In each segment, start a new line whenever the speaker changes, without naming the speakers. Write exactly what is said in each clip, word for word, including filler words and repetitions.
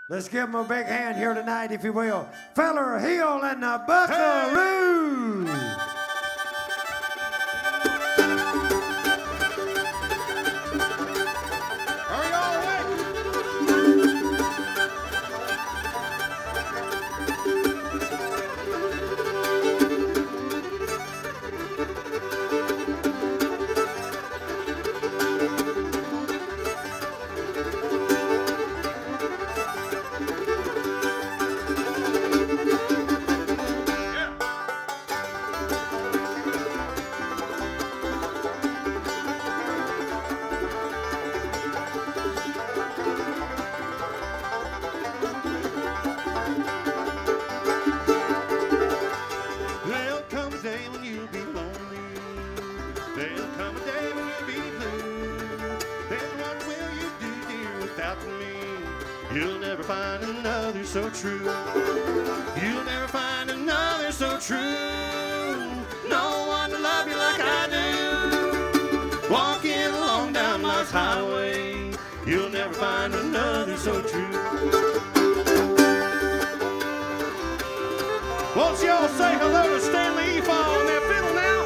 Let's give them a big hand here tonight, if you will. Feller Hill and the Buckaroos. Hey.
You'll never find another so true. You'll never find another so true. No one to love you like I do. Walking along down life's highway, you'll never find another so true. Won't y'all say hello to Stanley Efall on that fiddle now?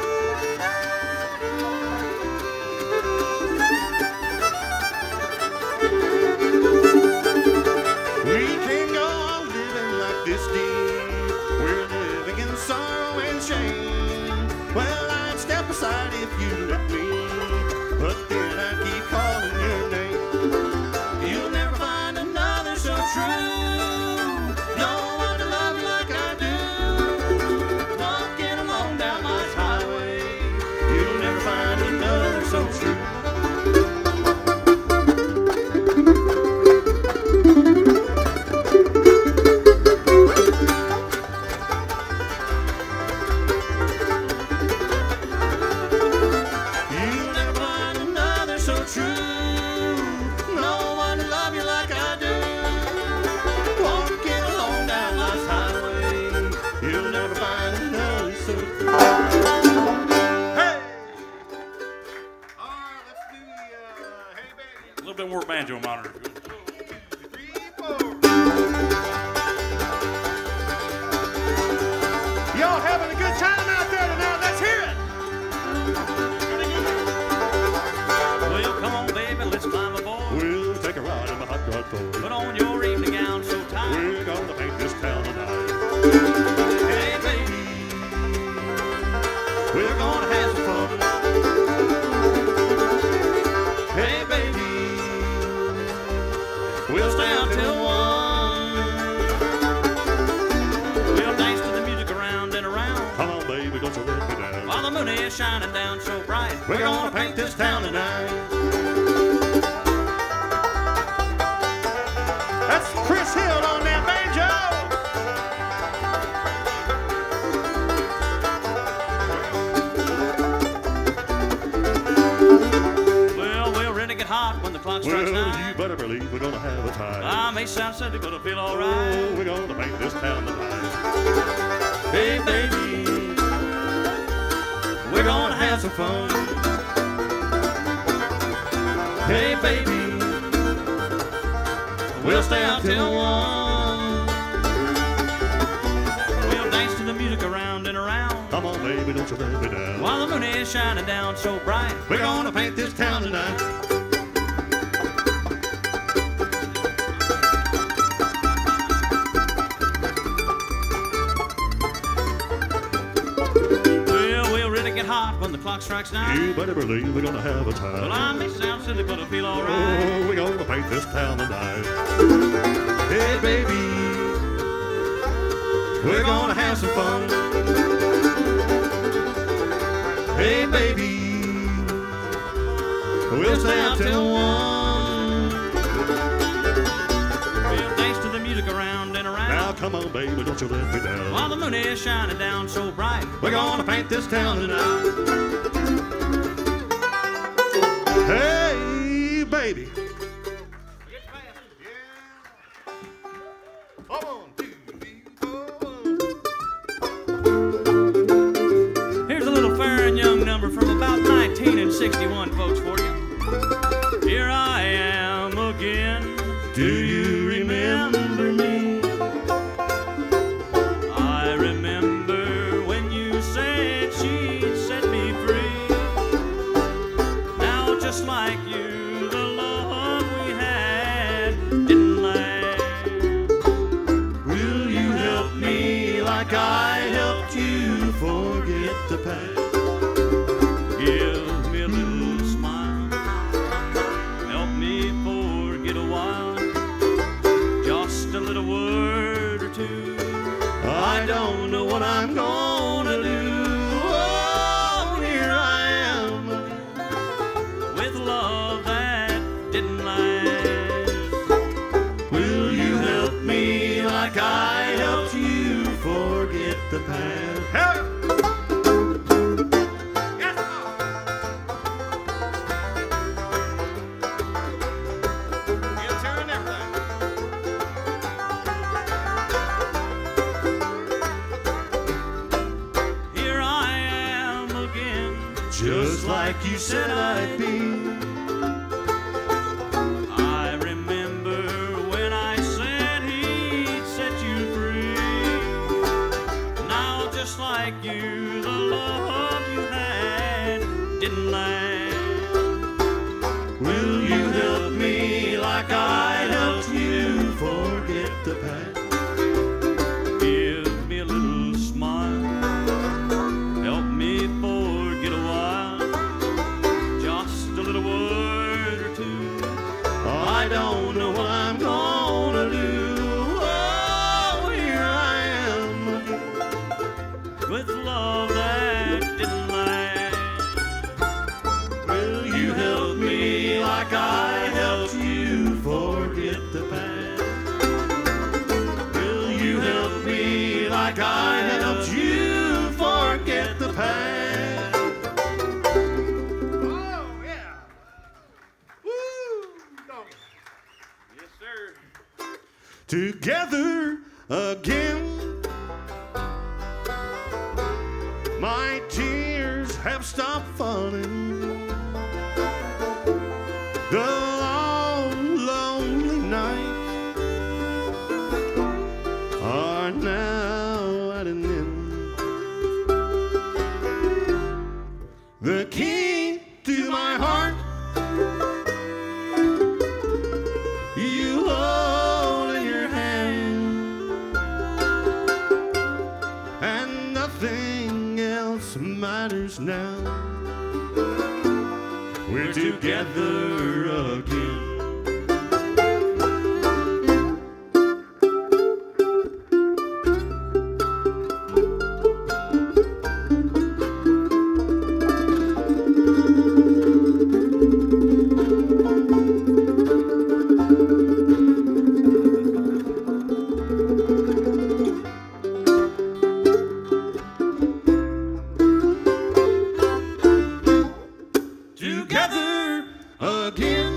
This deep, we're living in sorrow and shame. Well, I'd step aside if you let me, but then I'd keep calling your name. You'll never find another so true. No one to love you like I do. Walking along down life's highway, you'll never find another so true.
A little bit more banjo monitor.
Three, four. Y'all having a good time out there tonight? Let's hear it.
Well, come on, baby, let's climb aboard.
We'll take a ride in my hot rod Ford.
Put on your evening gown so tight.
We're gonna paint this town tonight.
Hey, baby,
we're gonna have some fun.
hey, baby, we'll stay out till one. We'll dance to the music around and around.
Come on, baby, don't you let me down.
While the moon is shining down so bright,
we're gonna paint this town tonight. That's Chris Hill on that banjo.
Well, we're ready to get hot when the clock strikes
Well,
nine.
you better believe we're gonna have a time.
I may sound silly, but I feel alright.
Oh, we're gonna paint this town tonight.
Hey, baby, we're gonna have some fun. Hey, baby, we'll stay out till one. We'll dance to the music around and around.
Come on, baby, don't you let me down.
While the moon is shining down so bright,
we're gonna paint this town tonight.
well, we'll really get hot when the clock strikes nine.
You better believe we're gonna have a time.
Well, I may sound silly, but I feel alright.
Oh, we're gonna paint this town tonight. Hey, baby, we're gonna have some fun. Hey, baby, we'll stay out till one.
We'll dance to the music around and around.
Now, come on, baby, don't you let me down.
While the moon is shining down so bright,
we're gonna paint this town tonight. Hey, baby.
Here's a little fair and young number from about nineteen sixty-one, folks, for you. Here I am again.
Do you remember?
didn't last.
Will you help me like I helped you forget the past?
Give me a little smile, help me forget a while, just a little word or two.
I don't know what I'm gonna do. Oh, here I am
With love that didn't last.
Will you help me like I helped you forget the past? Help! Yes, guitar and everything.
Here I am again,
Just like you said I'd be.
I remember when I said he'd set you free. Now just like you, the love you had didn't last.
Will you help me like I helped you forget the past?
Give me a little smile, help me forget a while, just a little word or two.
I don't know what I'm gonna do. Oh, here I am
With love that didn't last.
Will you help me like I helped you forget the past? Will you help me like I helped you forget the past? Oh, yeah. Woo! Dog.
Yes, sir.
Together again. My tears have stopped falling. The long, lonely nights are now at an end. The key to my heart you hold in your hand, and nothing else matters now. We're together again. Together again.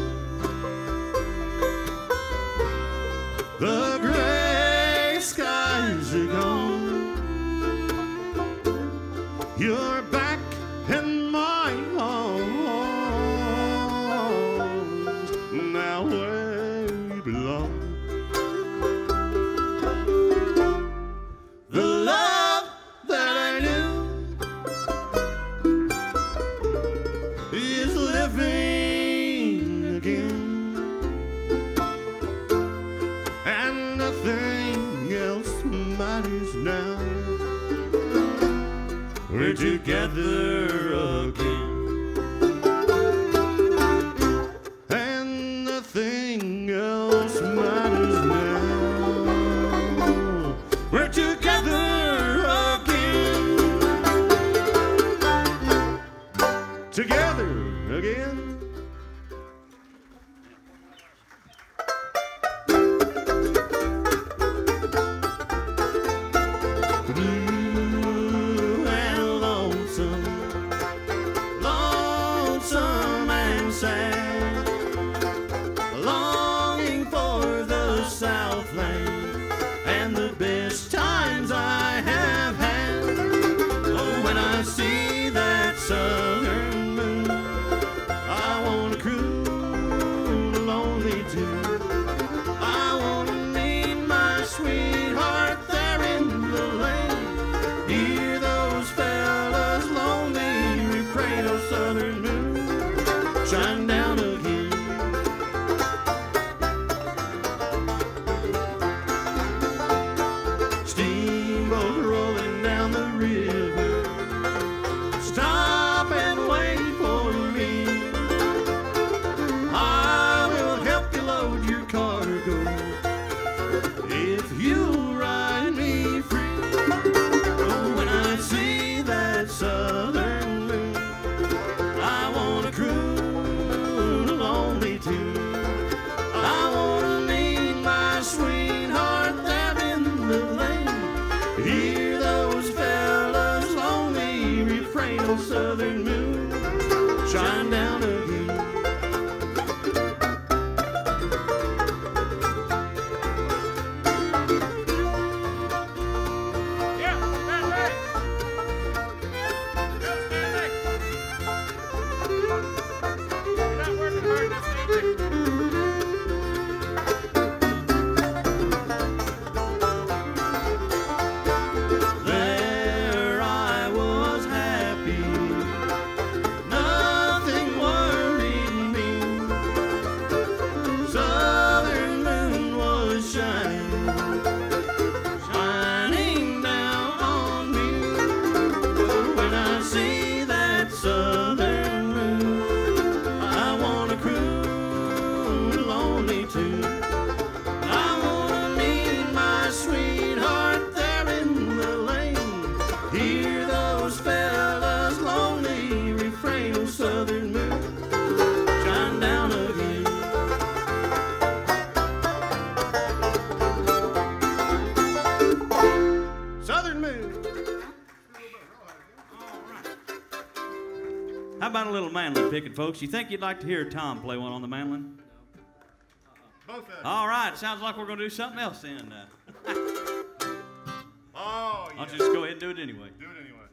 The gray skies are gone. You're back in my arms, now where you belong. The love that I knew is living again, and nothing else matters now. We're together again, and nothing else matters now. We're together again, together again. Blue and lonesome,
about a little mandolin picking, folks? You think you'd like to hear Tom play one on the mandolin?
Both of them.
All right, sounds like we're going to do something else then. Uh,
Oh, yeah.
Why don't you just go ahead and do it anyway?
Do it anyway.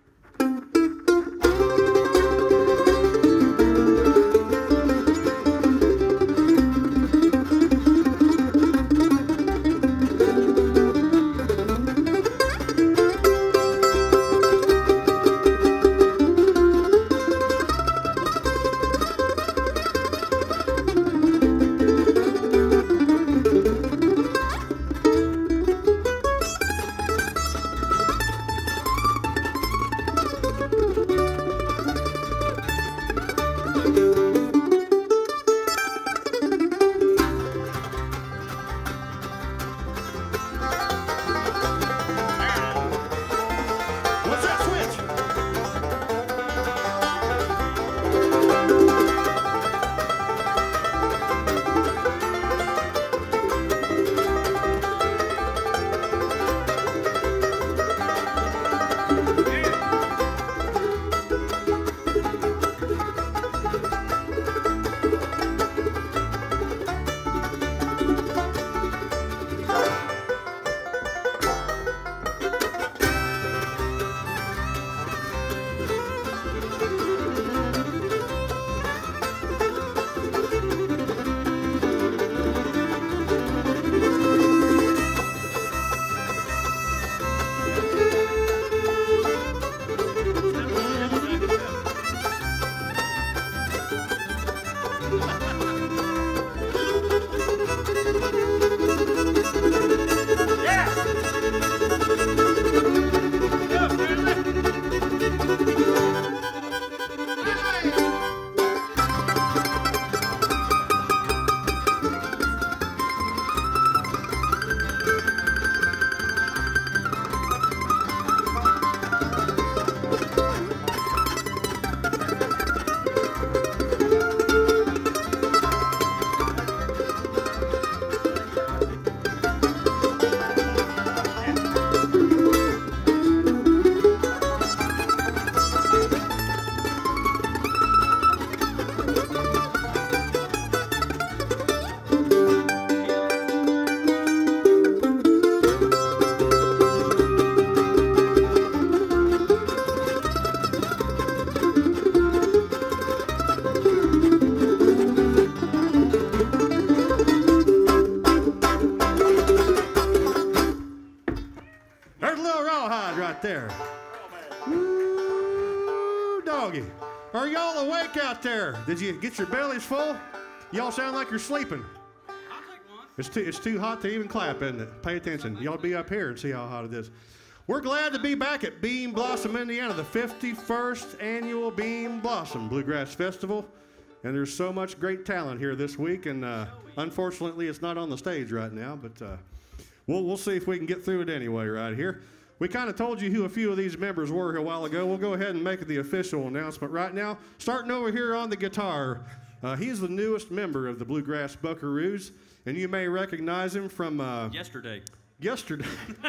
There. Ooh, doggy. Are y'all awake out there? Did you get your bellies full? Y'all sound like you're sleeping.
I'll take one.
It's too, it's too hot to even clap, isn't it? Pay attention. Y'all be up here and see how hot it is. We're glad to be back at Beam Blossom, Indiana, the fifty-first annual Beam Blossom Bluegrass Festival. And there's so much great talent here this week, and uh, unfortunately it's not on the stage right now, but uh, we'll, we'll see if we can get through it anyway right here. We kind of told you who a few of these members were a while ago. We'll go ahead and make the official announcement right now. Starting over here on the guitar, uh, he's the newest member of the Bluegrass Buckaroos, and you may recognize him from... Uh,
yesterday.
Yesterday.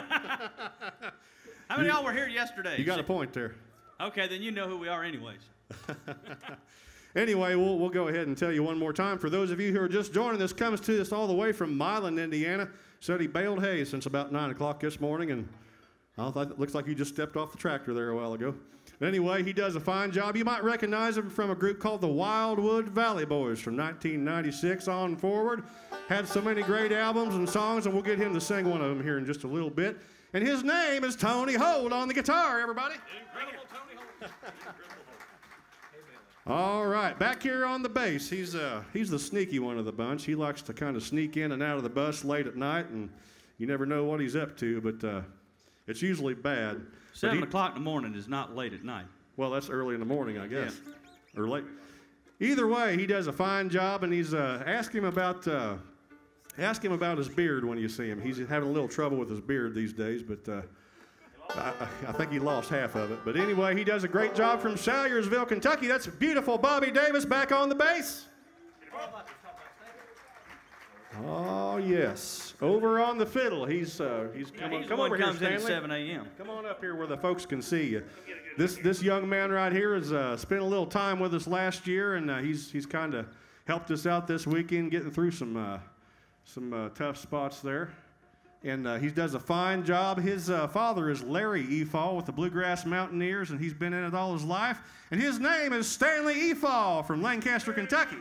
How many of y'all were here yesterday?
You got a point there.
Okay, then you know who we are anyways.
Anyway, we'll, we'll go ahead and tell you one more time. For those of you who are just joining us, comes to us all the way from Milan, Indiana. Said he baled hay since about nine o'clock this morning, and I don't think it looks like you just stepped off the tractor there a while ago. Anyway, he does a fine job. You might recognize him from a group called the Wildwood Valley Boys from nineteen ninety-six on forward. Had so many great albums and songs, and we'll get him to sing one of them here in just a little bit. And his name is Tony Holt on the guitar, everybody.
Incredible Tony Holt.
All right, back here on the bass, he's uh, he's the sneaky one of the bunch. He likes to kind of sneak in and out of the bus late at night, and you never know what he's up to, but uh, it's usually bad.
Seven
he,
o'clock in the morning is not late at night.
Well, that's early in the morning, I guess,
Yeah.
or late. Either way, he does a fine job, and he's uh, ask him about uh, ask him about his beard when you see him. He's having a little trouble with his beard these days, but. Uh, I, I think he lost half of it. But anyway, he does a great job from Salyersville, Kentucky. That's beautiful Bobby Davis back on the bass. Oh, yes. over on the fiddle. He's uh, he's
Yeah,
come,
he's
on, come
the one
over here,
comes in at
Stanley.
seven A M
Come on up here where the folks can see you. This this young man right here has uh, spent a little time with us last year, and uh, he's he's kind of helped us out this weekend, getting through some uh, some uh, tough spots there. And uh, he does a fine job. His uh, father is Larry Efall with the Bluegrass Mountaineers, and he's been in it all his life. And his name is Stanley Efall from Lancaster, Kentucky.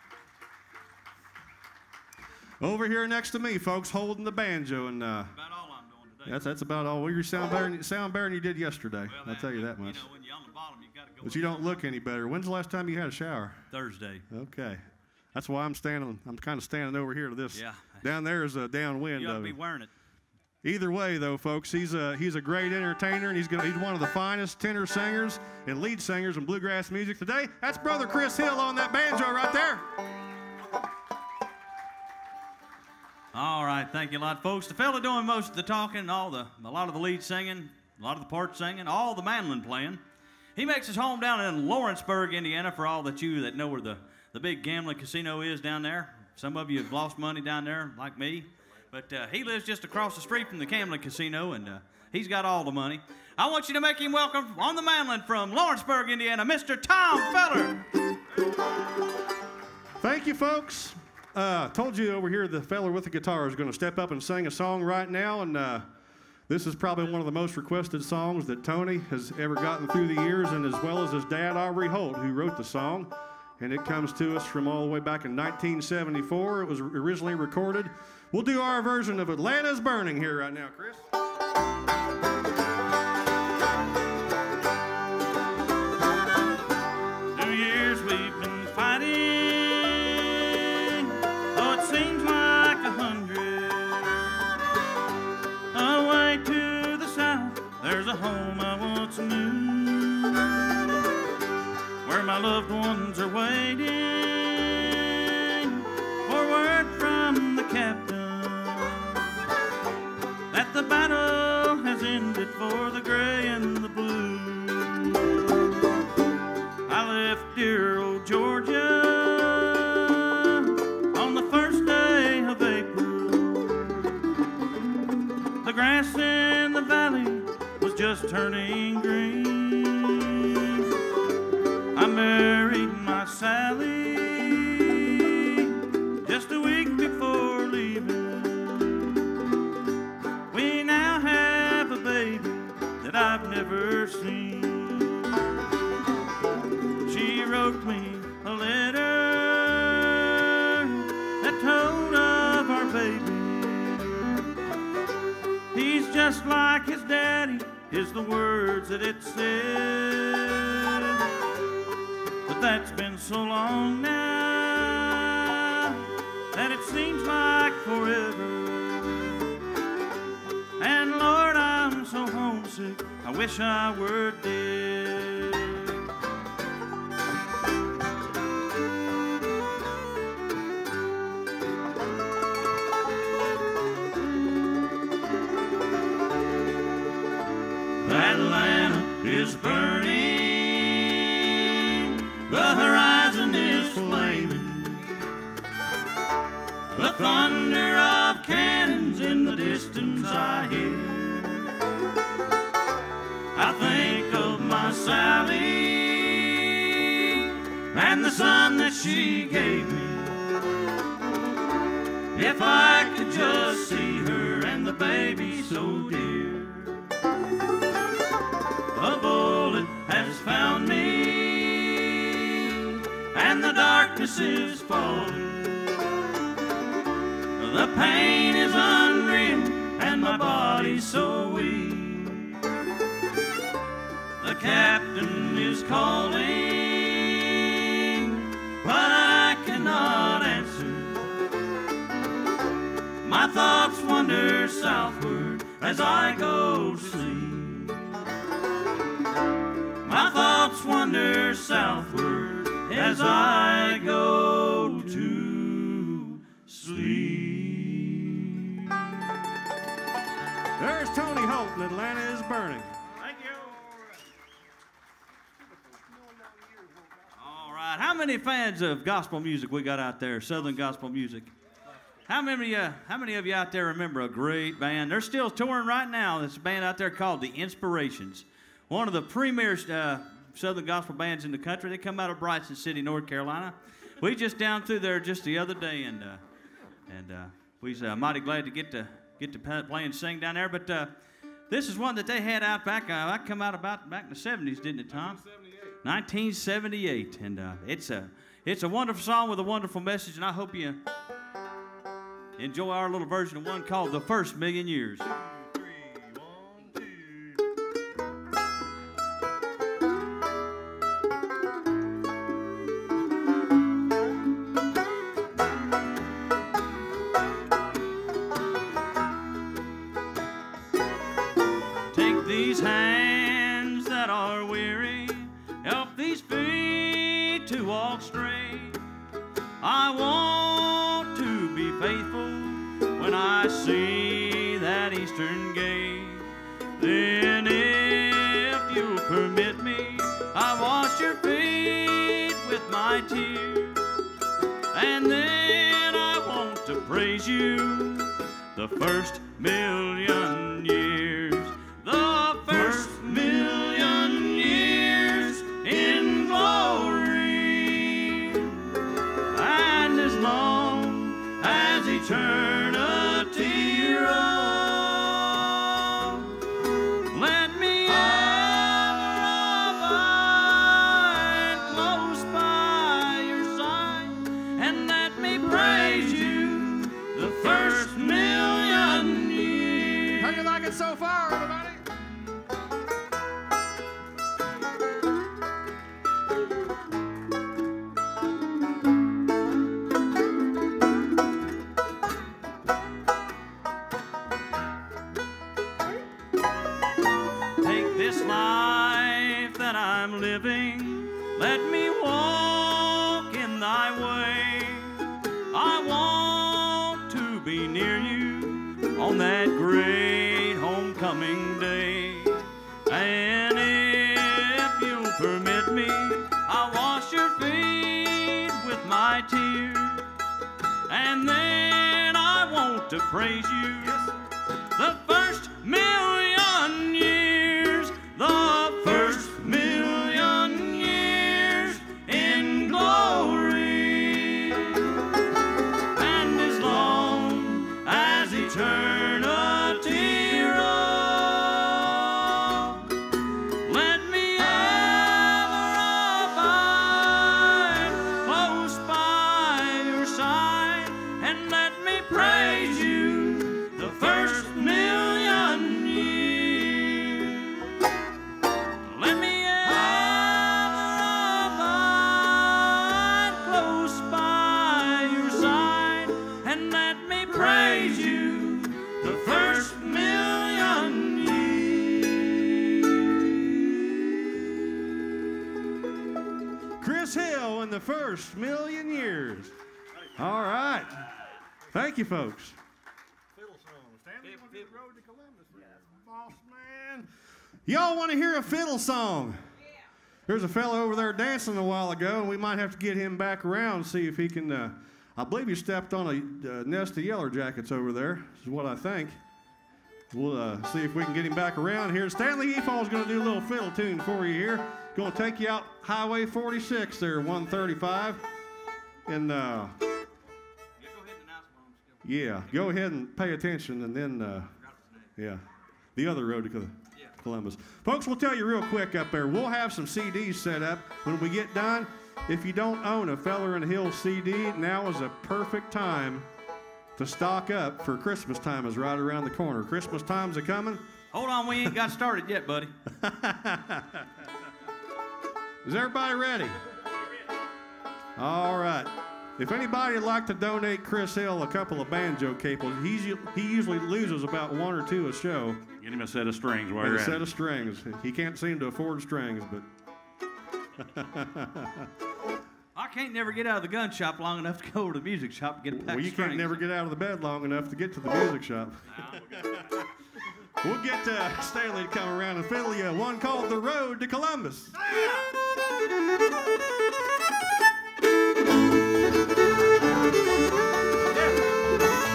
Over here next to me, folks, holding the banjo. And uh,
About all I'm doing today.
that's that's about all. Well, you sound better, than- sound better than you did yesterday.
Well,
I'll tell you that much.
You know, when you're on the bottom, you've got to go.
But you don't look any better. When's the last time you had a shower?
Thursday.
Okay. That's why I'm standing. I'm kind of standing over here to this.
Yeah.
Down there is a downwind
You ought to
of
be
it.
wearing it.
Either way, though, folks, he's a he's a great entertainer, and he's gonna, he's one of the finest tenor singers and lead singers in bluegrass music today. That's Brother Chris Hill on that banjo right there.
All right, thank you a lot, folks. The fella doing most of the talking, all the a lot of the lead singing, a lot of the part singing, all the mandolin playing. He makes his home down in Lawrenceburg, Indiana, for all that you that know where the, the big gambling casino is down there. Some of you have lost money down there, like me. But uh, he lives just across the street from the gambling casino, and uh, he's got all the money. I want you to make him welcome on the mandolin from Lawrenceburg, Indiana, Mister Tom Feller.
Thank you, folks. Uh, told you over here the fella with the guitar is going to step up and sing a song right now, and uh, this is probably one of the most requested songs that Tony has ever gotten through the years, and as well as his dad, Aubrey Holt, who wrote the song. And it comes to us from all the way back in nineteen seventy-four. It was originally recorded. We'll do our version of Atlanta's Burning here right now, Chris.
Two years we've been fighting, oh, it seems like a hundred. Away to the south, there's a home I once knew, where my loved ones are waiting for word from the captain that the battle has ended for the gray and the blue. I left dear old Georgia on the first day of April. The grass in the valley was just turning green. I married my Sally just a week before leaving. We now have a baby that I've never seen. She wrote me a letter that told of our baby. He's just like his daddy, is the words that it said. But that's been so long now that it seems like forever. And Lord, I'm so homesick, I wish I were dead. Atlanta is burning, the horizon is flaming, the thunder of cannons in the distance I hear. I think of my Sally and the son that she gave me. If I could just see her and the baby so dear. A bullet has found me, and the darkness is falling. The pain is unreal, and my body's so weak. The captain is calling, but I cannot answer. My thoughts wander southward as I go to sleep. My thoughts wander southward as I go to sleep.
There's Tony Holt, and Atlanta is burning.
Thank you. All right, how many fans of gospel music we got out there, Southern gospel music? How many, uh, how many of you out there remember a great band? They're still touring right now. There's a band out there called The Inspirations. One of the premier uh, Southern gospel bands in the country. They come out of Bryson City, North Carolina. We just down through there just the other day, and uh, and uh, we was uh, mighty glad to get to get to play and sing down there. But uh, this is one that they had out back. Uh, I come out about back in the seventies, didn't it, Tom? nineteen seventy-eight, and uh, it's a it's a wonderful song with a wonderful message, and I hope you enjoy our little version of one called "The First Million Years." Take these hands that are weary, help these feet to walk straight. I want to be faithful when I see that eastern gate. Then if you'll permit me, I wash your feet with my tears. And then I want to praise you the first million years. The first million years in glory. And as long as eternity rolls, let me ever abide close by your side, and let me praise you the first million years.
How do you like it so far, everybody?
Take this life that I'm living, let me walk in thy way. I want to be near you on that great homecoming day. And if you'll permit me, I'll wash your feet with my tears. And then I want to praise you the first million years, the first million years in glory. And as long as eternity rolls, let me ever abide close by your side, and let me praise you the first million years. Let me ever abide close by your side, and let me praise you the first million years.
Chris Hill in the first million years. All right. Thank you, folks. Y'all want to hear a fiddle song? Yeah. There's a fellow over there dancing a while ago, and we might have to get him back around and see if he can. Uh, I believe he stepped on a uh, nest of yellow jackets over there, is what I think. We'll uh, see if we can get him back around here. Stanley Efall's going to do a little fiddle tune for you here. Going to take you out Highway forty-six there, one thirty-five. And uh, yeah, go ahead and pay attention, and then uh, yeah, the other road to Columbus. Folks, we'll tell you real quick up there. We'll have some C Ds set up when we get done. If you don't own a Feller and Hill C D, now is a perfect time to stock up, for Christmas time is right around the corner. Christmas time's a coming.
Hold on, we ain't got started yet, buddy.
Is everybody ready? All right. If anybody would like to donate Chris Hill a couple of banjo cables, he's, he usually loses about one or two a show.
Get him a set of strings while
And
you're
a
at
set
it.
of strings. He can't seem to afford strings, but...
I can't never get out of the gun shop long enough to go over to the music shop to get a pack
Well, you
of strings.
can't never get out of the bed long enough to get to the music shop. We'll get uh, Stanley to come around and fiddle you one called The Road to Columbus.
Yeah.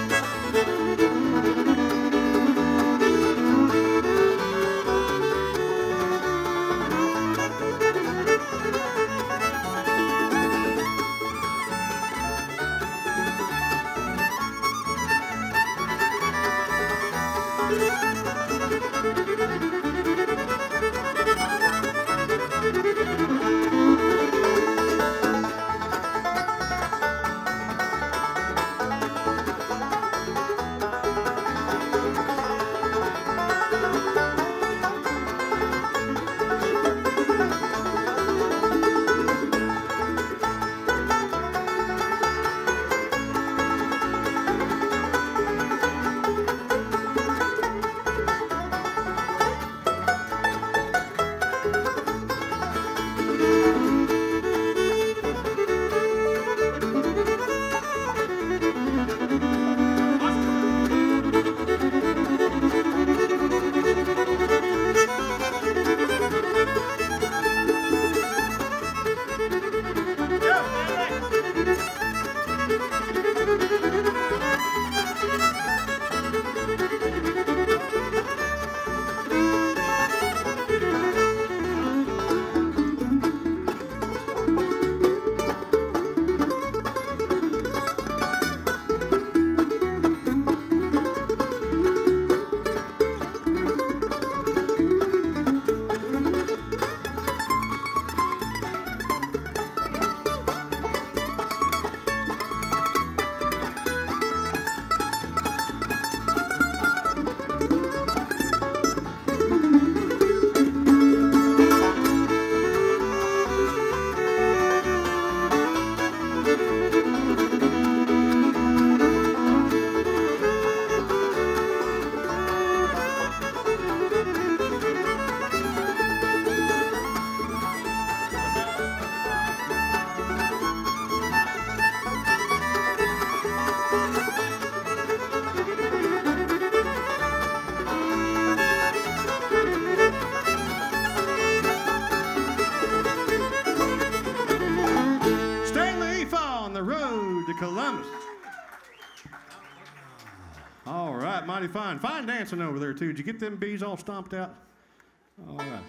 mighty fine. Fine dancing over there, too. Did you get them bees all stomped out? All right.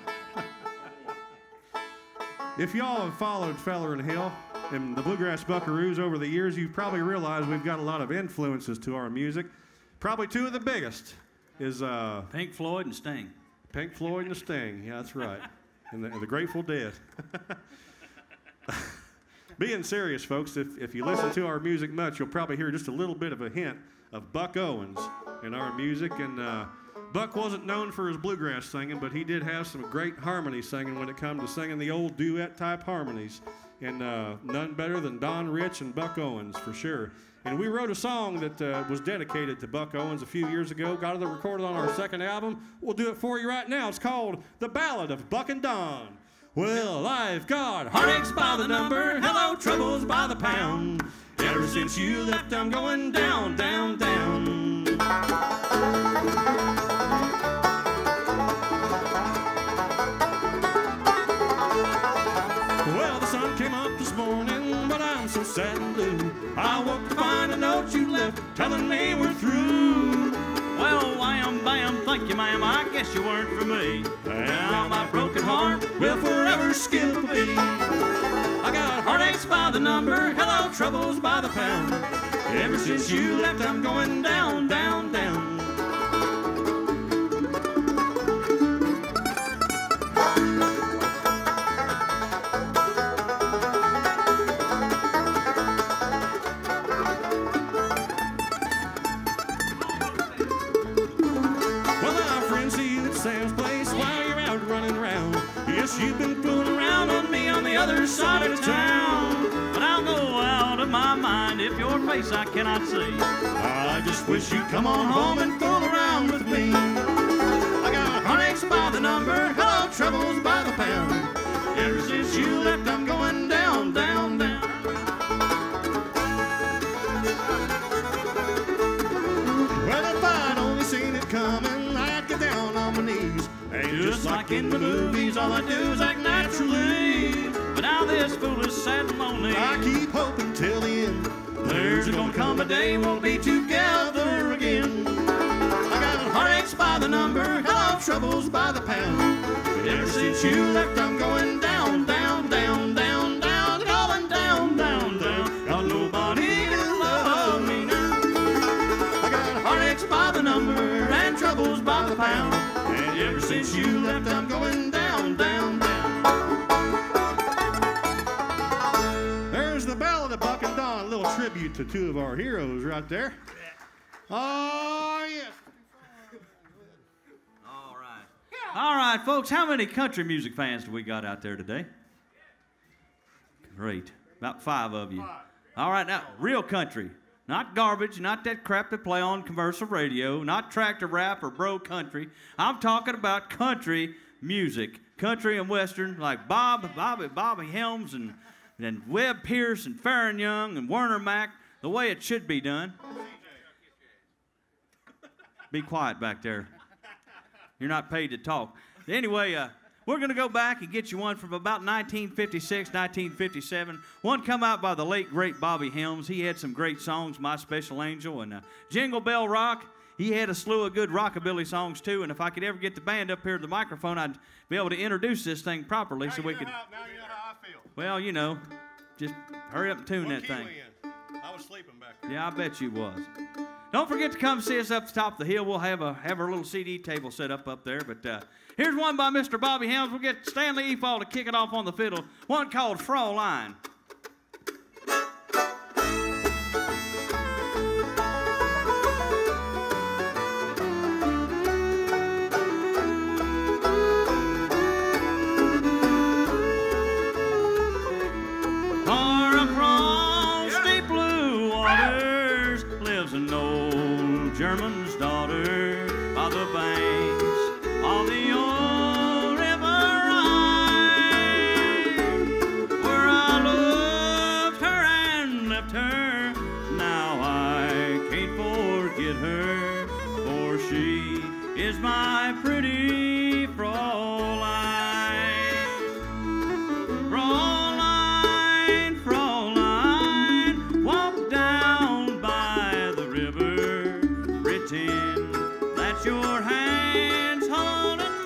If y'all have followed Feller and Hill and the Bluegrass Buckaroos over the years, you've probably realized we've got a lot of influences to our music. Probably two of the biggest is uh,
Pink Floyd and Sting.
Pink Floyd and the Sting. Yeah, that's right. And the, and the Grateful Dead. Being serious, folks, if, if you listen to our music much, you'll probably hear just a little bit of a hint of Buck Owens in our music. And uh, Buck wasn't known for his bluegrass singing, but he did have some great harmony singing when it comes to singing the old duet-type harmonies. And uh, none better than Don Rich and Buck Owens, for sure. And we wrote a song that uh, was dedicated to Buck Owens a few years ago. Got it recorded on our second album. We'll do it for you right now. It's called The Ballad of Buck and Don. Well, I've got heartaches by the number, hello, troubles by the pound. Ever since you left, I'm going down, down, down. Well, the sun came up this morning, but I'm so sad and blue. I woke to find a note you left telling me we're through.
Well, wham, bam, thank you, ma'am, I guess you weren't for me. Now my broken heart will forever skip me. I got heartaches by the number, hello, troubles by the pound. Ever since you left, I'm going down, down, down. You've been fooling around on me on the other side of town, but I'll go out of my mind if your face I cannot see. I just wish you'd come on home and fool around with me. I got heartaches by the number, hello, troubles by the pound. Ever since you left, I'm going down, down, down. Well, if I'd only seen it coming, I'd get down on my knees. And just like in the movies, all I do is act naturally. But now this fool is sad and lonely. I keep hoping till the end. There's gonna come a day we'll be together again. I got heartaches by the number, hello, troubles by the pound. But ever since you left, I'm going down, down, down, down, down, going down, down, down. Got nobody to love me now. I got heartaches by the number and troubles by the pound. And ever since you left, I'm going down, down, down. There's the Ballad of Buck and Don, a little tribute to two of our heroes right there. Oh, yes. All right. All right, folks, how many country music fans do we got out there today? Great. About five of you. All right, now, real country. Not garbage, not that crap they play on commercial radio, not tractor rap or bro country. I'm talking about country music, country and western, like Bob, Bobby, Bobby Helms and, and Webb Pierce and Farron Young and Werner Mack, the way it should be done. Be quiet back there. You're not paid to talk. Anyway, uh, we're going to go back and get you one from about nineteen fifty-six, nineteen fifty-seven. One come out by the late, great Bobby Helms. He had some great songs, My Special Angel and uh, Jingle Bell Rock. He had a slew of good rockabilly songs, too. And if I could ever get the band up here to the microphone, I'd be able to introduce this thing properly.
Now
so
you
we
know
could.
How, now you know how I feel.
Well, you know, just hurry up and tune
What
that thing.
in? I was sleeping back there.
Yeah, I bet you was. Don't forget to come see us up the top of the hill. We'll have a have our little C D table set up up there. But uh, here's one by Mister Bobby Helms. We'll get Stanley Efall to kick it off on the fiddle. One called Fraulein. Far across deep blue waters lives an old German's daughter by the banks of the old river Rhine, where I loved her and left her. Now I can't forget her, for she is my pretty Fraulein. Fraulein, Fraulein, walk down by the river, pretend that your hands holding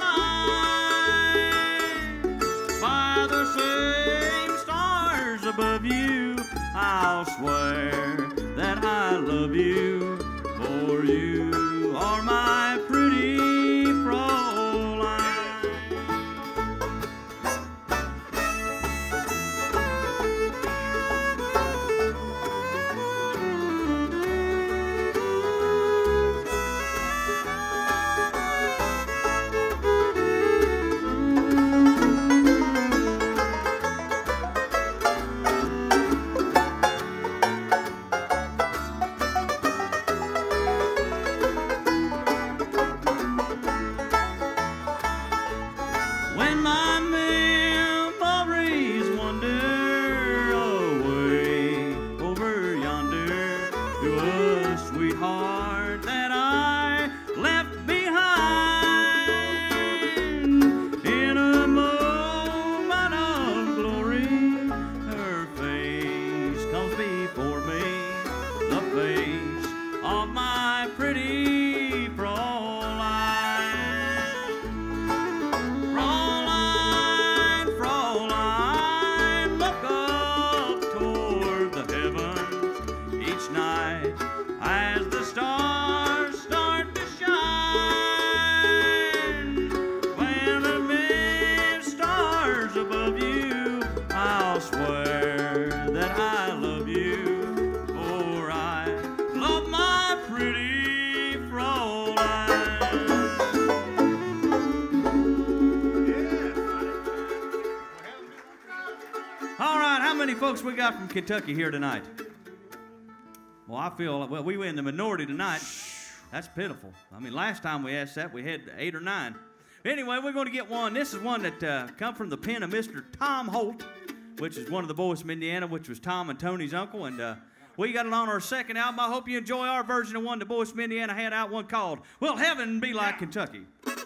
mine. By the same stars above you, I'll swear that I love you, for you are my pretty Fräulein. When my memories wander away over yonder to a sweetheart that I left behind, in a moment of glory, her face comes before me, the face of my pretty Fräulein. Fräulein, Fräulein, look up toward the heavens each night as the stars start to shine. When the many stars above you, I'll swear that I love you, for I love my pretty Fräulein. All right, how many folks we got from Kentucky here tonight? Well, I feel, well, we were in the minority tonight. That's pitiful. I mean, last time we asked that, we had eight or nine. Anyway, we're going to get one. This is one that uh, come from the pen of Mister Tom Holt, which is one of the boys from Indiana, which was Tom and Tony's uncle. And uh, we got it on our second album. I hope you enjoy our version of one the boys from Indiana had out, one called Will Heaven Be Like Kentucky?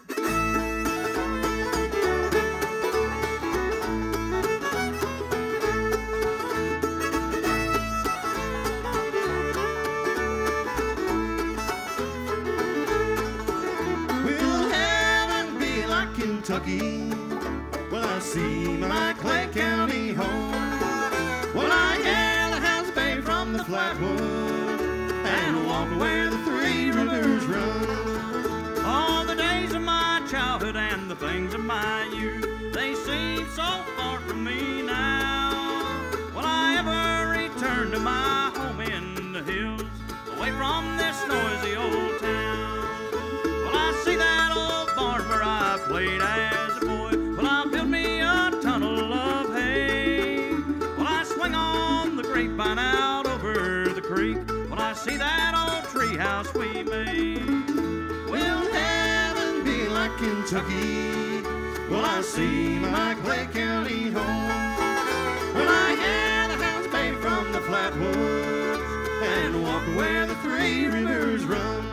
Will heaven be like Kentucky when I see my Clay County home? Will I hear the hounds bay from the flatwood and walk where the three rivers run?
All the days of my childhood and the things of my youth, they seem so far from me now. Will I ever return to my home in the hills, away from this noisy old town? Will I see that old barn where I played as a boy? Will I build me a tunnel of hay? Will I swing on the grapevine out over the creek? Will I see that old treehouse we made?
Will heaven be like Kentucky? Will I see my Clay County home? Will I hear the hounds bay from the flatwoods and walk where the three rivers run?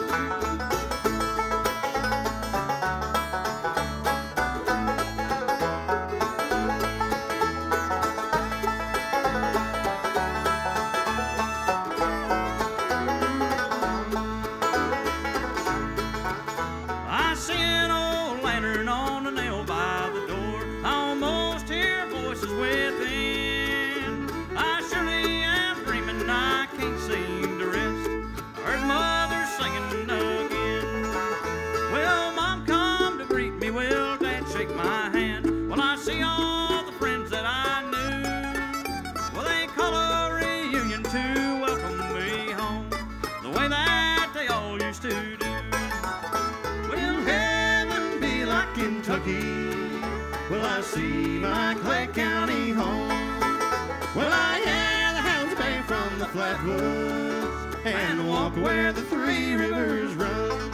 I see an old lantern on a nail by the door. I almost hear voices within. I surely am dreaming, I can't seem to rest. I heard mother singing again. Will Mom come to greet me? Will Dad shake my hand? Will I see all the friends that I knew? Will they call a reunion to welcome me home, the way that they all used to do?
Will heaven be like Kentucky? Will I see my Clay County home? Will I hear the hounds bay from the flatwoods and walk where the three rivers run?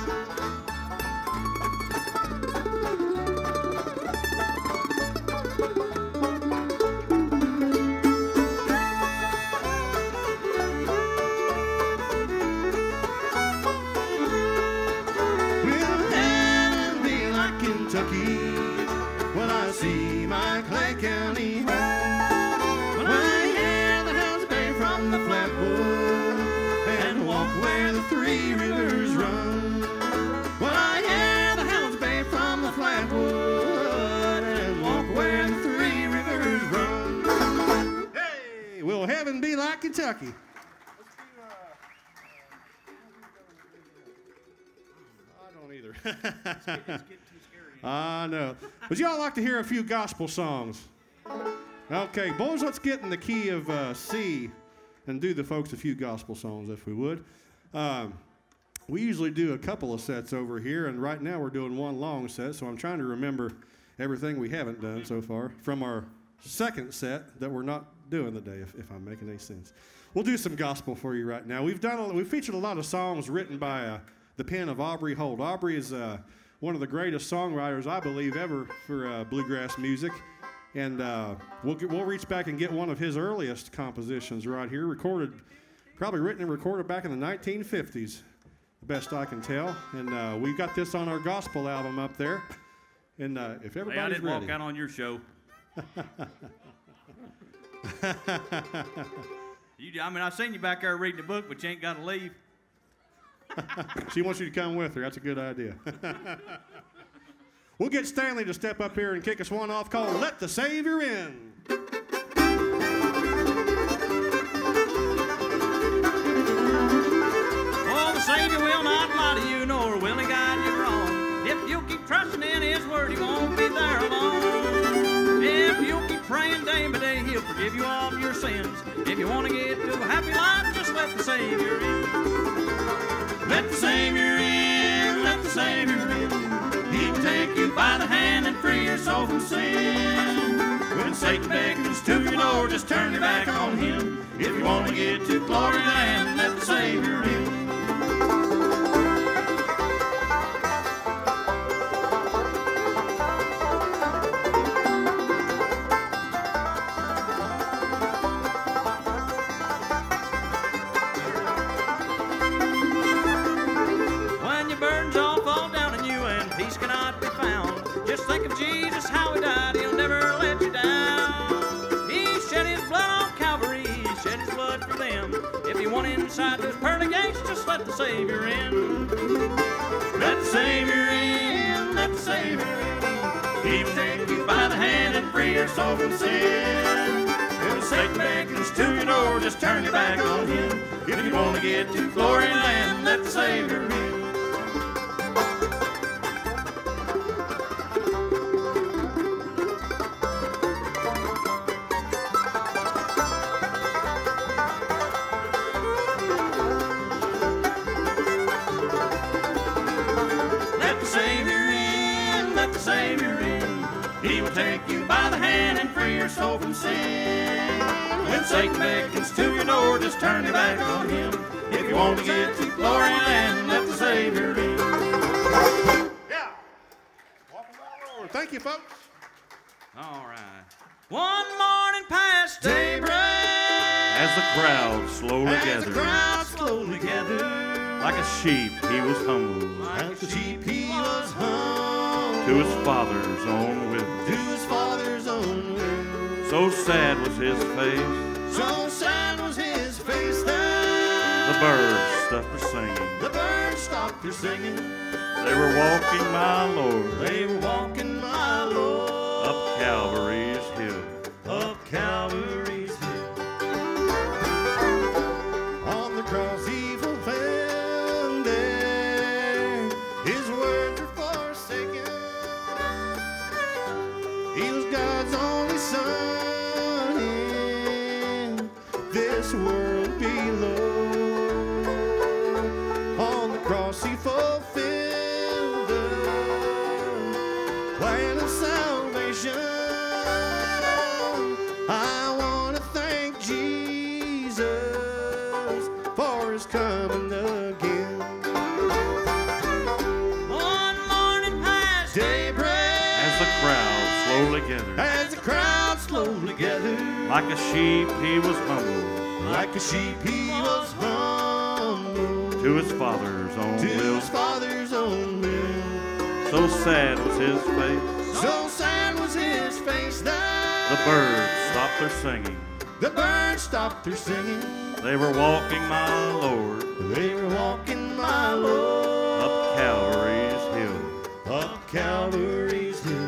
Will heaven be like Kentucky? Will I see my Clay County home? Will I hear the hounds bay from the flatwood and walk where the three rivers run? Kentucky. I don't either.
It's getting too scary.
I know. Would y'all like to hear a few gospel songs? Okay, boys, let's get in the key of uh, C and do the folks a few gospel songs, if we would. Um, we usually do a couple of sets over here, and right now we're doing one long set, so I'm trying to remember everything we haven't done so far from our second set that we're not doing today, if, if I'm making any sense. We'll do some gospel for you right now. We've done a, we've featured a lot of songs written by uh, the pen of Aubrey Holt. Aubrey is uh, one of the greatest songwriters, I believe, ever for uh, bluegrass music. And uh, we'll, get, we'll reach back and get one of his earliest compositions right here, recorded, probably written and recorded back in the nineteen fifties, the best I can tell. And uh, we've got this on our gospel album up there. And uh, if everybody's
hey, I didn't
ready.
walk out on your show. you, I mean, I've seen you back there reading the book, but you ain't got to leave.
She wants you to come with her. That's a good idea. We'll get Stanley to step up here and kick us one off called Let the Savior In.
Oh, the Savior will not lie to you, nor will he guide you wrong. If you keep trusting in his word, he won't be there alone. If you keep praying day by day, he'll forgive you all of your sins. If you want to get to a happy life, just let the Savior in. Let the Savior in, let the Savior in. He will take you by the hand and free your soul from sin. When Satan beckons to your door, just turn your back on him. If you want to get to glory land, let the Savior in. Jesus, how he died, he'll never let you down. He shed his blood on Calvary, he shed his blood for them. If you want inside those pearly gates, just let the Savior in. Let the Savior in, let the Savior in. He will take you by the hand and free your soul from sin. When Satan beckons to your door, just turn your back on him. If you want to get to glory land, let the Savior in. Take you by the hand and free your soul from sin. When Satan beckons to your door, just turn your back on him. If you want to get to glory land, let the Savior in.
Yeah. Thank you, folks.
All right. One morning past daybreak,
as the crowd slowly
as
gathered,
the crowd slowly gathered,
like a sheep he was humble,
like a sheep he was humble,
to his father's own will.
to his father's own will.
So sad was his face,
So sad was his face that
the birds stopped their singing.
the birds stopped their singing.
They were walking, my Lord,
They were walking, my Lord,
up Calvary's hill.
up Calvary's hill.
On the cross he fulfilled it. His words were forsaken. He was God's only son in this world below. On the cross he fulfilled the plan of salvation. I want to thank Jesus for his coming again.
One morning past daybreak,
As the crowd slowly gathered,
As the crowd slowly gathered,
like a sheep he was humble,
like a sheep he was humble,
to his father's own
to
will.
his father's own will.
So sad was his face,
So sad was his face that
the birds stopped their singing.
the birds stopped their singing.
They were walking, my Lord,
They were walking, my Lord,
up Calvary's hill.
up Calvary's hill.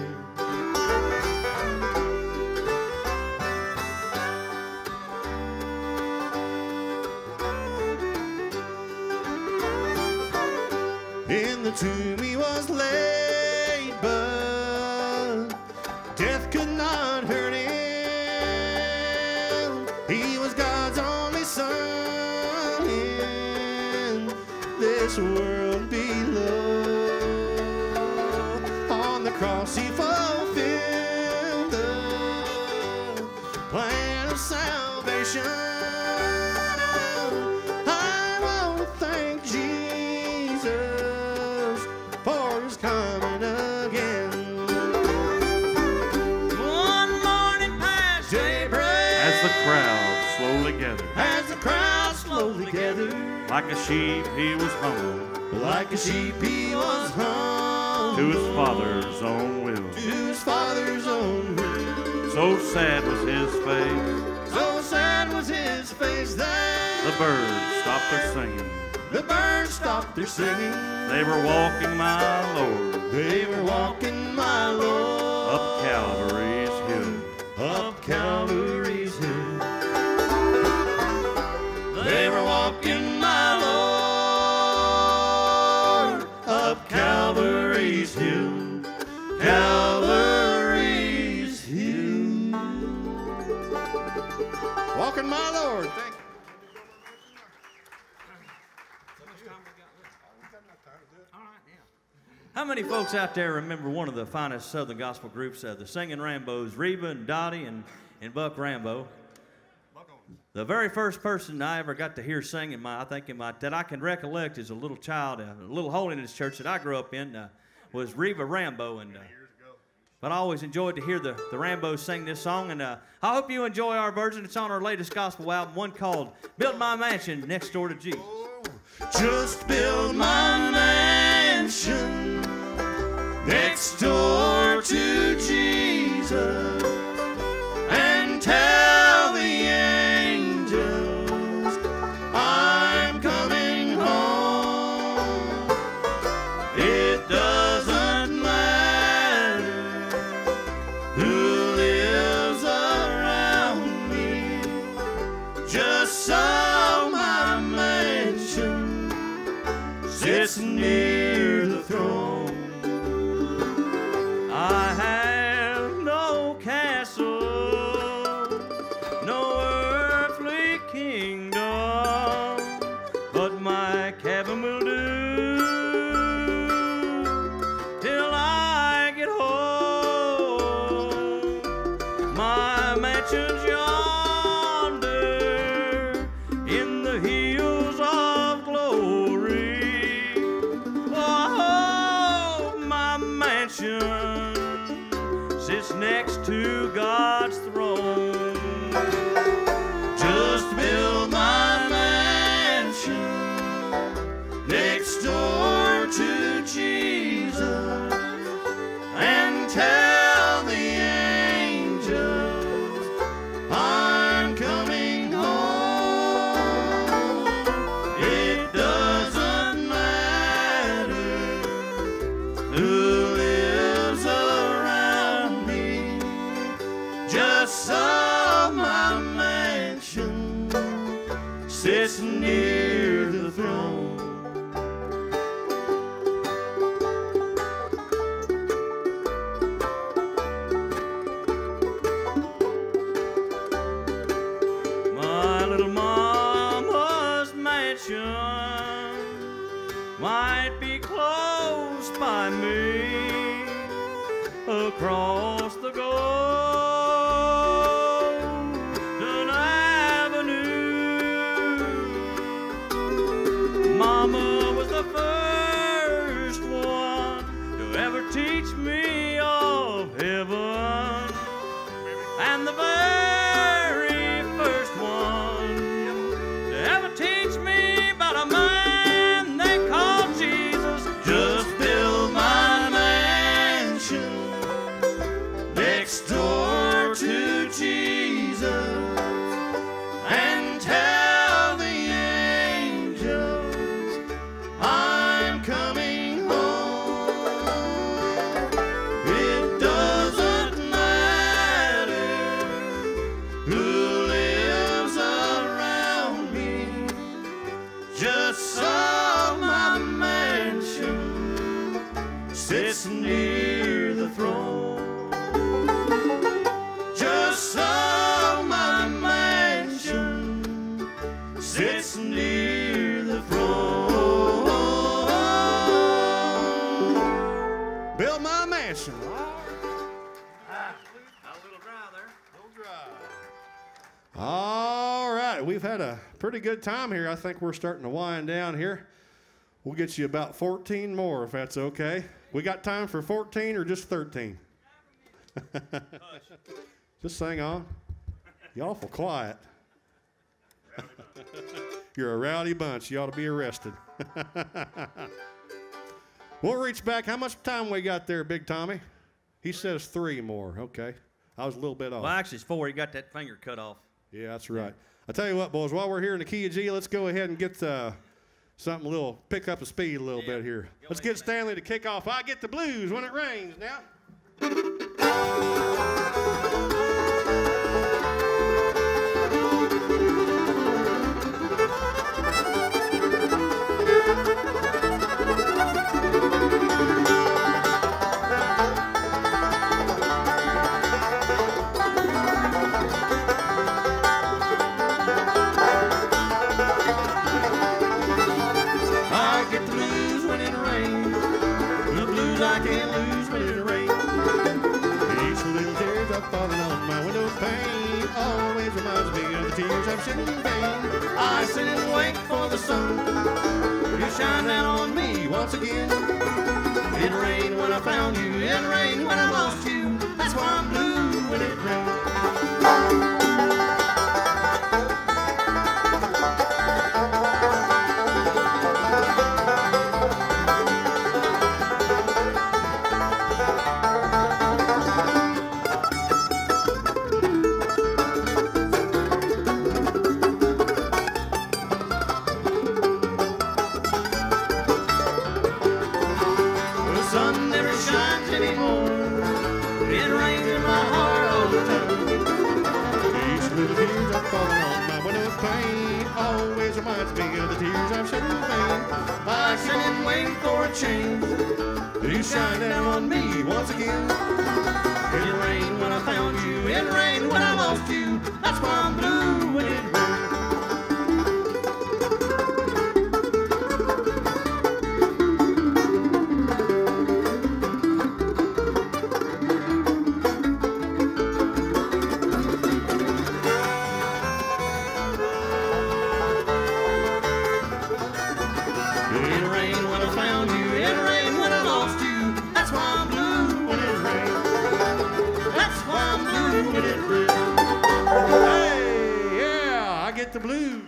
was laid, but death could not hurt him. He was God's only son in this world below. On the cross he fulfilled the plan of salvation. I want to thank Jesus for his coming again.
One morning past daybreak,
As the crowd slowly gathered,
As the crowd slowly gathered,
like a sheep he was hung
like a sheep he was hung
to his father's own will.
to his father's own will.
So sad was his face,
So sad was his face that
the birds stopped their singing.
the birds stopped their singing.
They were walking, my Lord,
They were walking, my Lord,
up Calvary's hill.
up Calvary's hill. They were walking, my Lord, up Calvary's hill. Calvary's hill. Walking, my Lord. Thank you.
How many folks out there remember one of the finest Southern gospel groups, uh, the Singing Rambos, Reba and Dottie and, and Buck Rambo? The very first person I ever got to hear sing in my, I think in my, that I can recollect as a little child, a little holiness church that I grew up in, uh, was Reba Rambo. And, uh, but I always enjoyed to hear the, the Rambos sing this song. And uh, I hope you enjoy our version. It's on our latest gospel album, one called Build My Mansion Next Door to Jesus.
Just build my mansion next door to Jesus and tell the angels I'm coming home. It doesn't matter who lives around me, just so my mansion sits near the throne.
I have no castle, no earthly kingdom, but my cabin will do till I get home. My mansion's yonder in the hills of glory. Oh, my mansion sits next to God's throne.
Just build my mansion next door to Jesus and tell the angels I'm coming home. It doesn't matter who lives around me, just so my mansion sits near the throne.
My little mama's mansion might be close by me, across the Golden Avenue. Mama was the first one to ever teach me of heaven, and the very first one to ever teach me about a man they call Jesus.
Just build my mansion next door to Jesus and tell the angels I'm coming home. It doesn't matter sits near the throne. Just so my mansion sits near the throne. Build my mansion. All right, we've had a pretty good time here. I think we're starting to wind down here. We'll get you about fourteen more if that's okay. We got time for fourteen or just thirteen? Just hang on. You're awful quiet. You're a rowdy bunch. You ought to be arrested. We'll reach back. How much time we got there, Big Tommy? He says three more. Okay. I was a little bit off.
Well, actually, it's four. He got that finger cut off.
Yeah, that's right. I tell you what, boys, while we're here in the key of G, let's go ahead and get uh, something a little, pick up the speed a little yeah. bit here. Go let's get Stanley to kick off. I Get the Blues When It Rains now. Falling on my window pane always reminds me of the tears I've shed in vain. I sit and wait for the sun to shine down on me once again. It rained when I found you, it rained when I lost you. That's why I'm blue when it rains. Shine down on me once again. It rained when I found you, it rained when I lost you. That's why I'm blue when it rains. It rained when I found you, it rained when I lost you. That's why I'm blue when it rains. That's why I'm blue when it rains. Hey, yeah, I get the blues.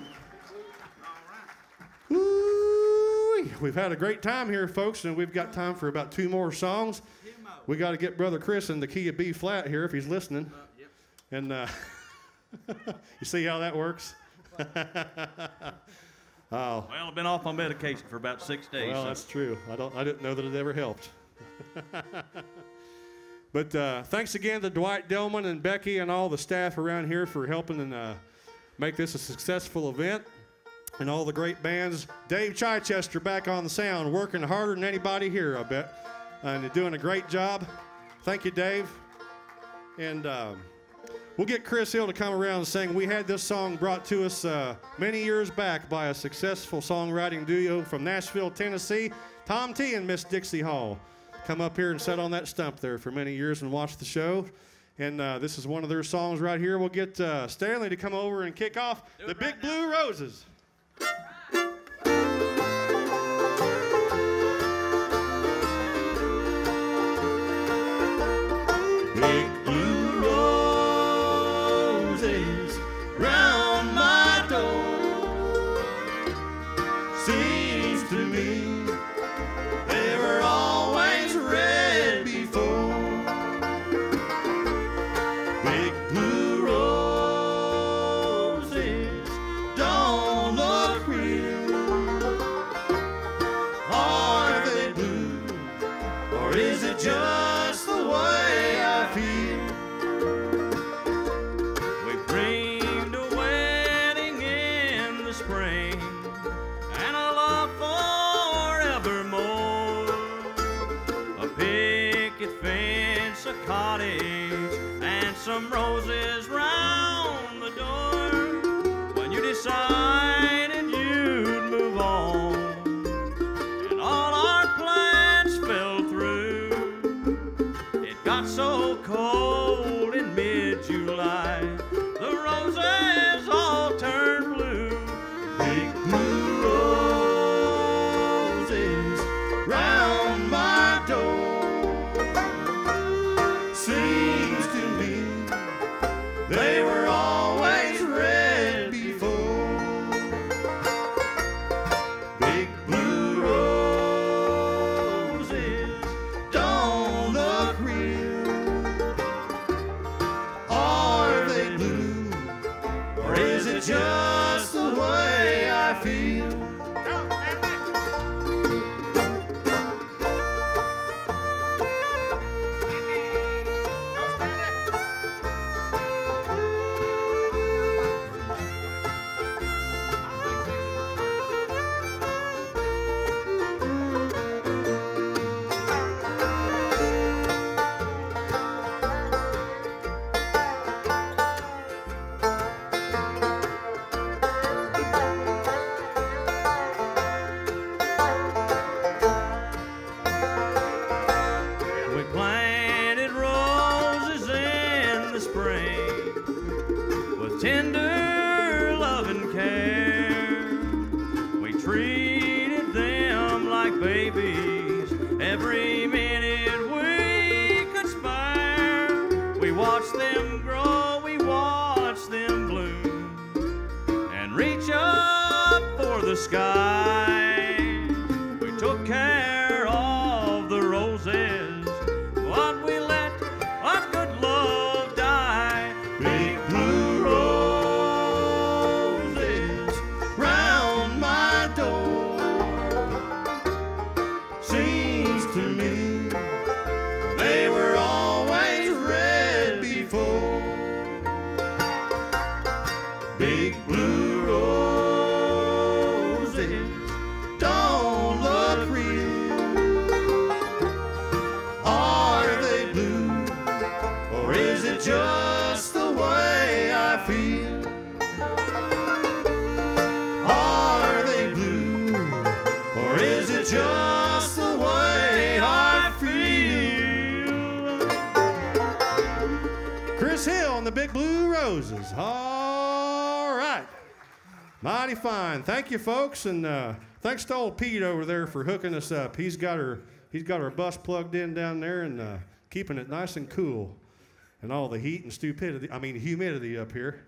Ooh, we've had a great time here, folks, and we've got time for about two more songs. We got to get Brother Chris in the key of B flat here if he's listening. And uh, you see how that works? Oh.
Well, I've been off my medication for about six days.
Well,
so.
that's true. I don't. I didn't know that it ever helped. But uh, thanks again to Dwight Dillman and Becky and all the staff around here for helping and uh, make this a successful event. And all the great bands. Dave Chichester back on the sound, working harder than anybody here, I bet. And you're doing a great job. Thank you, Dave. And um, we'll get Chris Hill to come around and sing. We had this song brought to us uh, many years back by a successful songwriting duo from Nashville, Tennessee, Tom T and Miss Dixie Hall. Come up here and sat on that stump there for many years and watched the show. And uh, this is one of their songs right here. We'll get uh, Stanley to come over and kick off the Big right Blue Roses. Big blue roses round my door. Seems to me they were always red before. Big blue roses don't look real. Are they blue, or is it just the way I feel?
We dreamed a wedding in the spring and a love forevermore. A cottage and some roses round the door. When you decided you'd move on and all our plans fell through, it got so cold in mid-July, the roses all turned blue.
Big blue roses round my door. Seems to me they were always red before. Big blue roses don't look real. Are they blue, or is it just the way I feel?
We planted roses in the spring with tender love and care. We treated them like babies every minute we could spare. We watched them grow, we watched them bloom and reach up for the sky. We took care of the roses, but we let our good love die.
Big blue roses round my door. Seems to me they were always red before. Big blue roses don't look real. Are they blue, or is it just the way I feel? Are they blue, or is it just the way I feel? Chris Hill and the Big Blue Roses. All right. Mighty fine. Thank you, folks, and uh, thanks to old Pete over there for hooking us up. He's got her, he's got her bus plugged in down there and uh, keeping it nice and cool, and all the heat and stupidity, I mean humidity up here.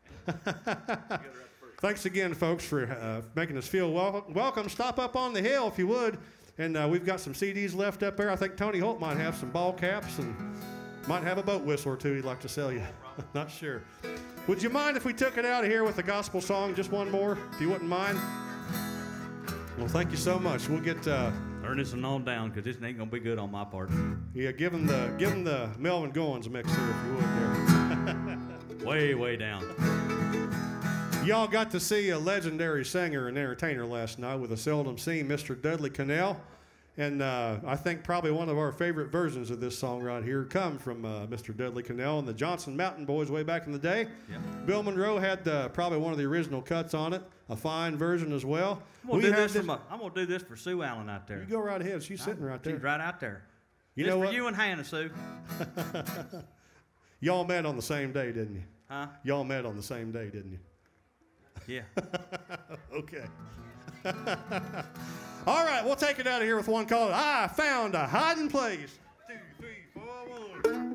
Thanks again, folks, for uh, making us feel wel welcome. Stop up on the hill if you would, and uh, we've got some C Ds left up there. I think Tony Holt might have some ball caps and might have a boat whistle or two he'd like to sell you. Not sure. Would you mind if we took it out of here with a gospel song, just one more, if you wouldn't mind? Well, thank you so much. We'll get uh,
Turn this one on down, because this ain't gonna be good on my part.
yeah, give him the give him the Melvin Goins mix here, if you would. There.
Way, way down.
Y'all got to see a legendary singer and entertainer last night with a seldom seen Mister Dudley Cannell. And uh, I think probably one of our favorite versions of this song right here come from uh, Mister Dudley Cannell and the Johnson Mountain Boys way back in the day.
Yeah.
Bill Monroe had uh, probably one of the original cuts on it, a fine version as well.
I'm gonna,
We
do
had
this for my, I'm gonna do this for Sue Allen out there.
You go right ahead. She's sitting right there.
She's right out there.
You
This
know
for
what?
you and Hannah, Sue.
Y'all met on the same day, didn't you?
Huh?
Y'all met on the same day, didn't you?
Yeah.
Okay. All right, we'll take it out of here with one called I Found a Hiding Place. Two, three, four, one.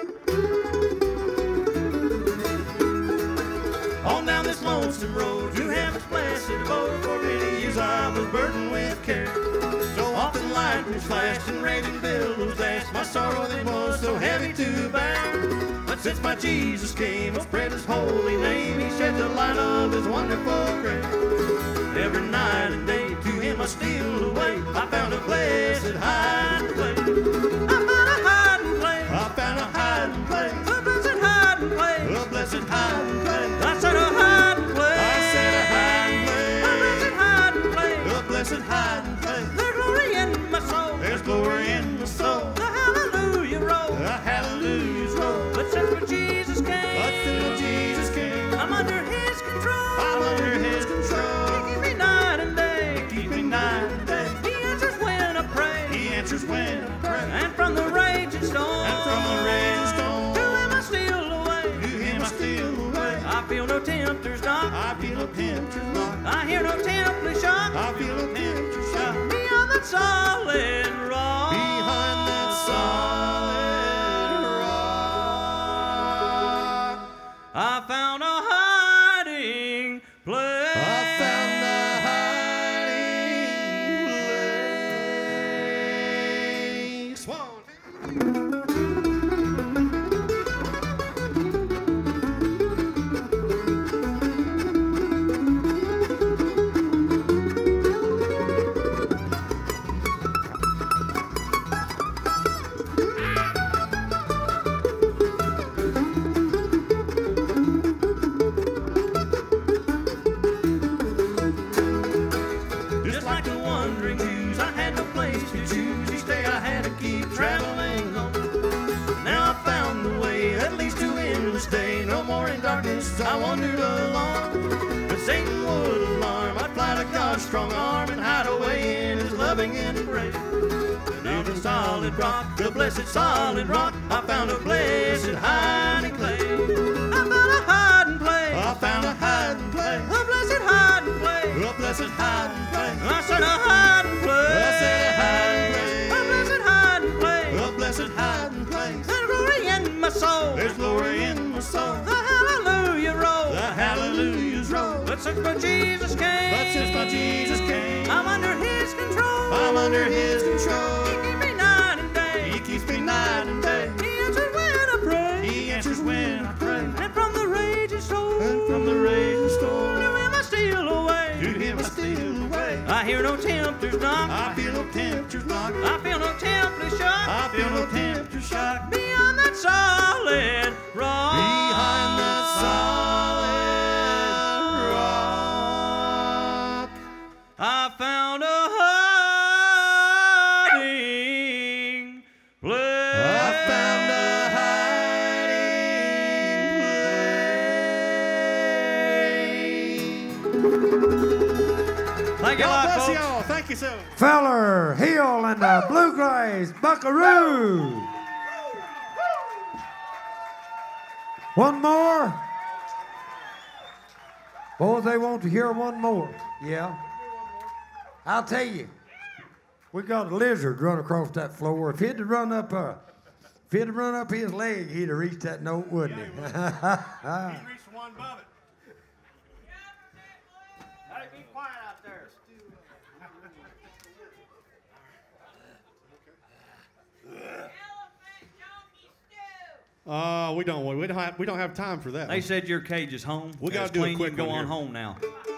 On down this lonesome road to heaven's blessed abode, for many years I was burdened with care. So often lightning flashed and raging billows dashed, my sorrow that was so heavy to bear. But since my Jesus came, I'll spread his holy name. He shed the light of his wonderful grace. Every night and day to him I steal away. I found a blessed hiding place. I found a hiding place.
I found a hiding place.
A blessed hiding place.
A blessed hiding place.
I said a hiding place.
I said a hiding place.
A blessed hiding place.
A blessed hiding place.
There's glory in my soul.
There's glory in my soul.
The hallelujah roll.
A hallelujah
tempter's knock.
I hear no tempting shock.
I feel no tempter's shock.
Beyond that solid rock.
Behind that solid rock.
I found a hiding place.
I found the hiding place. One.
Just like the wandering Jews, I had no place to choose. Each day I had to keep traveling home. Now I found the way, at least to end this day. No more in darkness, I wandered alone. But Satan would alarm, I'd fly to God's strong arm and hide away in his loving embrace. And on the solid rock, the blessed solid rock, I found a blessed hiding place. I found a hiding place.
I found a hiding place.
A blessed hiding place.
A blessed hiding place.
I said a hiding place.
I said a hiding place.
A blessed hiding place.
A blessed hiding place.
There's glory in my soul.
There's glory in my soul.
The hallelujah roll.
The hallelujahs roll.
But since my Jesus came,
But since my Jesus came,
I'm under his control.
I'm under his control.
He keeps me night and day.
He keeps me night and day.
He answers when I pray.
He answers when I pray.
And from the raging storm,
And from the raging storm,
to him I steal away.
to him I steal away.
I hear no tempter's knock.
I feel no tempter's knock.
I feel no tempter's shock.
I feel no tempter's shock.
Beyond that solid rock.
Behind that solid rock,
I found a hiding place.
I found a hiding place.
Thank you a
God
lot,
bless
folks.
y'all. Thank you so.
Feller Hill and the Bluegrass Buckaroos. One more. Boy, they want to hear one more. Yeah. I'll tell you, we got a lizard run across that floor. If he'd have run up, uh, if he'd have run up his leg, he'd have reached that note, wouldn't he?
He reached the one above it.
Be quiet out there.
Uh, we don't. We don't have. We don't have time for that.
They said your cage is home.
We gotta
It's
do a
clean.
quick
You can go
one
on
here.
home now.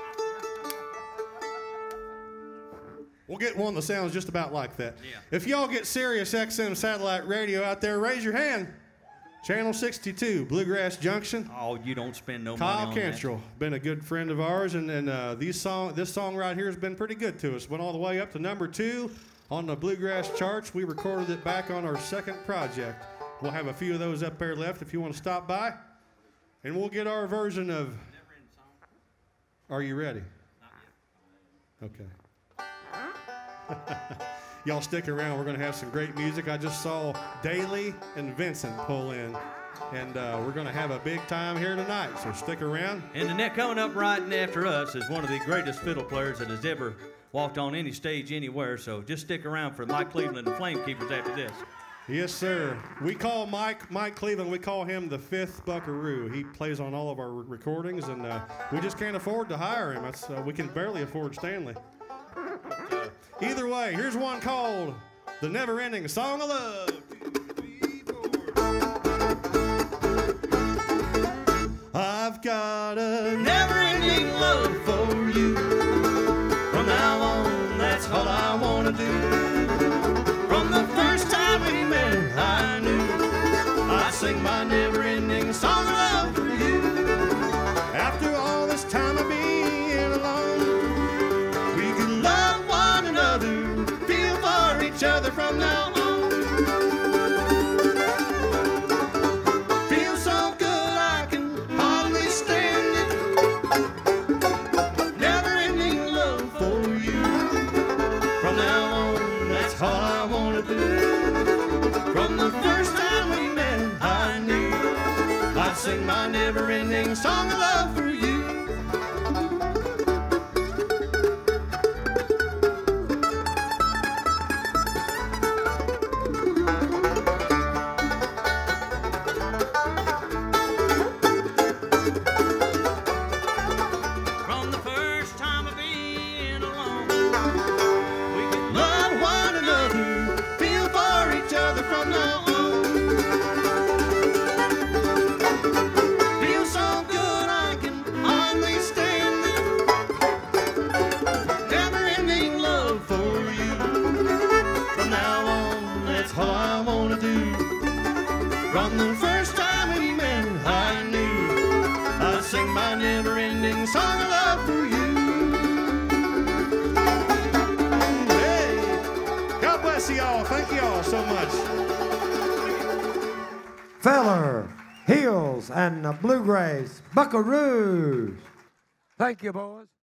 We'll get one that sounds just about like that.
Yeah.
If y'all get Sirius X M satellite radio out there, raise your hand. Channel sixty-two, Bluegrass Junction.
Oh, you don't spend no
Kyle
money on
Cantrell, been a good friend of ours, and, and uh, these song, this song right here has been pretty good to us. Went all the way up to number two on the Bluegrass charts. We recorded it back on our second project. We'll have a few of those up there left if you want to stop by. And we'll get our version of Are You Ready? Okay. Y'all stick around. We're going to have some great music. I just saw Daly and Vincent pull in. And uh, we're going to have a big time here tonight, so stick around.
that. And the net coming up right after us is one of the greatest fiddle players that has ever walked on any stage anywhere. So just stick around for Mike Cleveland and Flamekeepers after this.
Yes, sir. We call Mike Mike Cleveland, we call him the fifth Buckaroo. He plays on all of our re- recordings, and uh, we just can't afford to hire him. That's, uh, we can barely afford Stanley. Uh, either way, here's one called The Never Ending Song of Love. I've got a never-ending love for you. From now on, that's all I want to do. From the first time we met, I knew I'd sing my never-ending song of love for you. After all this time of being alone, we could love one another, feel for each other from now on. Feel so good I can hardly stand it. Never-ending love for you. From now on, that's all I want to do. From the first time we met, I knew I'd sing my never-ending song of love for you. I wanna do. From the first time we met, I knew I'd sing my never-ending song of love for you. Hey, God bless you all. Thank you all so much.
Feller, Hills, and the Bluegrass Buckaroos. Thank you, boys.